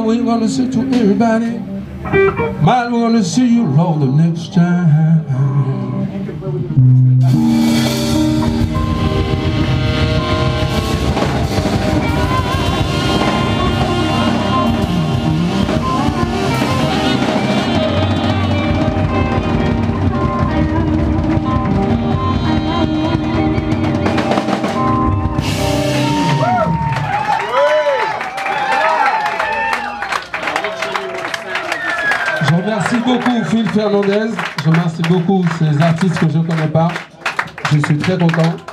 we're gonna say to everybody, man, we're gonna see you Lord the next time. Je remercie beaucoup Phil Fernandez, je remercie beaucoup ces artistes que je ne connais pas, je suis très content.